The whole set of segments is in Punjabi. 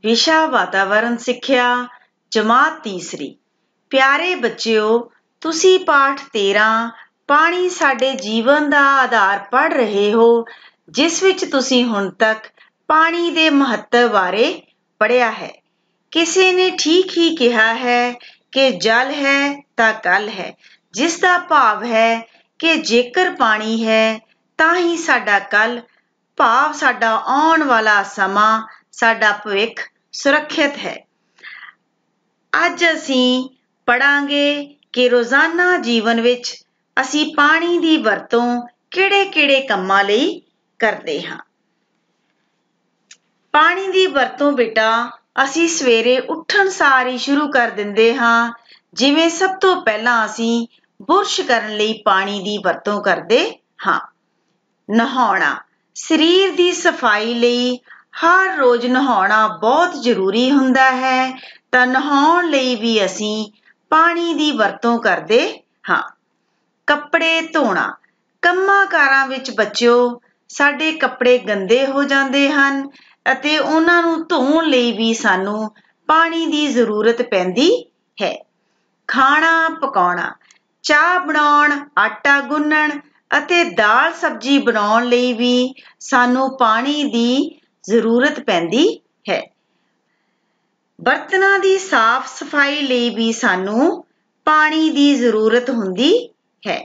ਵਿਸ਼ਾ ਵਾਤਾਵਰਣ ਸਿੱਖਿਆ ਜਮਾਤ ਤੀਸਰੀ। ਪਿਆਰੇ ਬੱਚਿਓ, ਤੁਸੀਂ ਪਾਠ 13 ਪਾਣੀ ਸਾਡੇ ਜੀਵਨ ਦਾ ਆਧਾਰ ਪੜ੍ਹ ਰਹੇ ਹੋ, ਜਿਸ ਵਿੱਚ ਤੁਸੀਂ ਹੁਣ ਤੱਕ ਪਾਣੀ ਦੇ ਮਹੱਤਵ ਬਾਰੇ ਪੜ੍ਹਿਆ ਹੈ। ਕਿਸੇ ਨੇ ਠੀਕ ਹੀ ਕਿਹਾ ਹੈ ਕਿ ਜਲ ਹੈ ਤਾਂ ਕਲ ਹੈ, ਜਿਸ ਦਾ ਭਾਵ ਹੈ ਕਿ ਜੇਕਰ ਪਾਣੀ ਹੈ ਤਾਂ ਹੀ ਸਾਡਾ ਕੱਲ, ਭਾਵ ਸਾਡਾ ਆਉਣ ਵਾਲਾ ਸਮਾਂ, ਸਾਡਾ ਭਵਿੱਖ ਸੁਰੱਖਿਅਤ ਹੈ। ਅੱਜ ਅਸੀਂ ਪੜ੍ਹਾਂਗੇ ਕਿ ਰੋਜ਼ਾਨਾ ਜੀਵਨ ਵਿੱਚ ਅਸੀਂ ਪਾਣੀ ਦੀ ਵਰਤੋਂ ਕਿਹੜੇ-ਕਿਹੜੇ ਕੰਮਾਂ ਲਈ ਕਰਦੇ ਹਾਂ। ਪਾਣੀ ਦੀ ਵਰਤੋਂ ਬੇਟਾ ਅਸੀਂ ਸਵੇਰੇ ਉੱਠਣ ਸਾਰ ਹੀ ਸ਼ੁਰੂ ਕਰ ਦਿੰਦੇ ਹਾਂ। ਜਿਵੇਂ ਸਭ ਤੋਂ ਪਹਿਲਾਂ ਅਸੀਂ ਬੁਰਸ਼ ਕਰਨ ਲਈ ਪਾਣੀ ਦੀ ਵਰਤੋਂ ਕਰਦੇ ਹਾਂ। ਨਹਾਉਣਾ, ਸਰੀਰ ਦੀ ਸਫਾਈ ਲਈ ਹਰ ਰੋਜ਼ ਨਹਾਉਣਾ ਬਹੁਤ ਜ਼ਰੂਰੀ ਹੁੰਦਾ ਹੈ, ਤਾਂ ਨਹਾਉਣ ਲਈ ਵੀ ਅਸੀਂ ਪਾਣੀ ਦੀ ਵਰਤੋਂ ਕਰਦੇ ਹਾਂ। ਕੱਪੜੇ ਧੋਣਾ, ਕੰਮਾਂ ਕਾਰਾਂ ਵਿੱਚ ਬੱਚਿਓ ਸਾਡੇ ਕੱਪੜੇ ਗੰਦੇ ਹੋ ਜਾਂਦੇ ਹਨ ਅਤੇ ਉਹਨਾਂ ਨੂੰ ਧੋਣ ਲਈ ਵੀ ਸਾਨੂੰ ਪਾਣੀ ਦੀ ਜ਼ਰੂਰਤ ਪੈਂਦੀ ਹੈ। ਖਾਣਾ ਪਕਾਉਣਾ, ਚਾਹ ਬਣਾਉਣ, ਆਟਾ ਗੁੰਨਣ ਅਤੇ ਦਾਲ ਸਬਜ਼ੀ ਬਣਾਉਣ ਲਈ ਵੀ ਸਾਨੂੰ ਪਾਣੀ ਦੀ ਜ਼ਰੂਰਤ ਪੈਂਦੀ ਹੈ। ਬਰਤਨਾਂ ਦੀ ਸਾਫ਼ ਸਫਾਈ ਲਈ ਵੀ ਸਾਨੂੰ ਪਾਣੀ ਦੀ ਜ਼ਰੂਰਤ ਹੁੰਦੀ ਹੈ।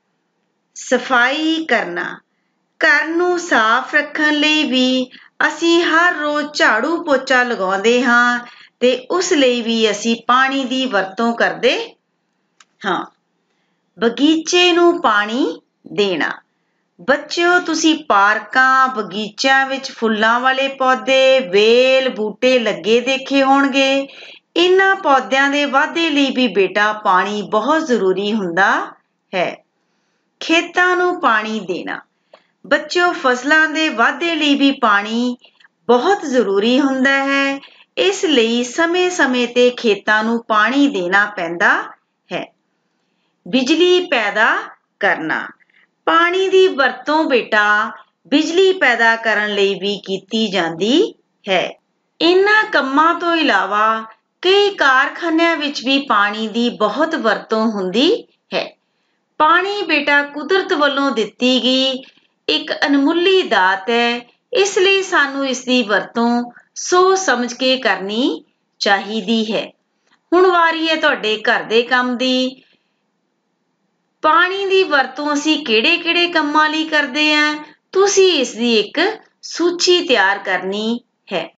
ਸਫਾਈ ਕਰਨਾ, ਘਰ ਨੂੰ ਸਾਫ਼ ਰੱਖਣ ਲਈ ਵੀ ਅਸੀਂ ਹਰ ਰੋਜ਼ ਝਾੜੂ ਪੋਚਾ ਲਗਾਉਂਦੇ ਹਾਂ ਤੇ ਉਸ ਲਈ ਵੀ ਅਸੀਂ ਪਾਣੀ ਦੀ ਵਰਤੋਂ ਕਰਦੇ ਹਾਂ। ਬਗੀਚੇ ਨੂੰ ਪਾਣੀ ਦੇਣਾ, ਬੱਚਿਓ ਤੁਸੀਂ ਪਾਰਕਾਂ, ਬਗੀਚਿਆਂ ਵਿੱਚ ਫੁੱਲਾਂ ਵਾਲੇ ਪੌਦੇ, ਵੇਲ, ਬੂਟੇ ਲੱਗੇ ਦੇਖੇ ਹੋਣਗੇ। ਇਹਨਾਂ ਪੌਦਿਆਂ ਦੇ ਵਾਧੇ ਲਈ ਵੀ ਬੇਟਾ ਪਾਣੀ ਬਹੁਤ ਜ਼ਰੂਰੀ ਹੁੰਦਾ ਹੈ। ਖੇਤਾਂ ਨੂੰ ਪਾਣੀ ਦੇਣਾ, ਬੱਚਿਓ ਫਸਲਾਂ ਦੇ ਵਾਧੇ ਲਈ ਵੀ ਪਾਣੀ ਬਹੁਤ ਜ਼ਰੂਰੀ ਹੁੰਦਾ ਹੈ। ਇਸ ਲਈ ਸਮੇਂ-ਸਮੇਂ ਤੇ ਖੇਤਾਂ ਨੂੰ ਪਾਣੀ ਦੇਣਾ ਪੈਂਦਾ ਹੈ। ਬਿਜਲੀ ਪੈਦਾ ਕਰਨਾ, ਪਾਣੀ ਦੀ ਵਰਤੋਂ ਬੇਟਾ ਬਿਜਲੀ ਪੈਦਾ ਕਰਨ ਲਈ ਵੀ ਕੀਤੀ ਜਾਂਦੀ ਹੈ। ਇਹਨਾਂ ਕੰਮਾਂ ਤੋਂ ਇਲਾਵਾ ਕਈ ਕਾਰਖਾਨਿਆਂ ਵਿੱਚ ਵੀ ਪਾਣੀ ਦੀ ਬਹੁਤ ਵਰਤੋਂ ਹੁੰਦੀ ਹੈ। ਪਾਣੀ ਬੇਟਾ ਕੁਦਰਤ ਵੱਲੋਂ ਦਿੱਤੀ ਗਈ ਇੱਕ ਅਣਮੁੱਲੀ ਦਾਤ ਹੈ, ਇਸ ਲਈ ਸਾਨੂੰ ਇਸ ਦੀ ਵਰਤੋਂ ਸੋਚ ਸਮਝ ਕੇ ਕਰਨੀ ਚਾਹੀਦੀ ਹੈ। ਹੁਣ ਵਾਰੀ ਹੈ ਤੁਹਾਡੇ ਘਰ ਦੇ ਕੰਮ ਦੀ। ਪਾਣੀ ਦੀ ਵਰਤੋਂ ਅਸੀਂ ਕਿਹੜੇ-ਕਿਹੜੇ ਕੰਮਾਂ ਲਈ ਕਰਦੇ ਹਾਂ, ਤੁਸੀਂ ਇਸ ਦੀ ਇੱਕ ਸੂਚੀ ਤਿਆਰ ਕਰਨੀ ਹੈ।